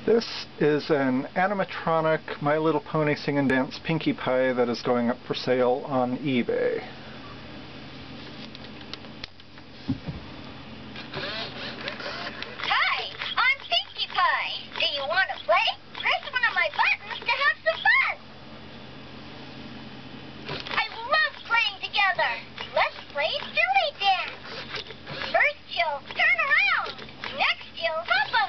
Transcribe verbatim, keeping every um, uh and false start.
This is an animatronic My Little Pony Sing and Dance Pinkie Pie that is going up for sale on eBay. Hi, I'm Pinkie Pie. Do you want to play? Press one of my buttons to have some fun. I love playing together. Let's play silly dance. First you'll turn around. Next you'll hop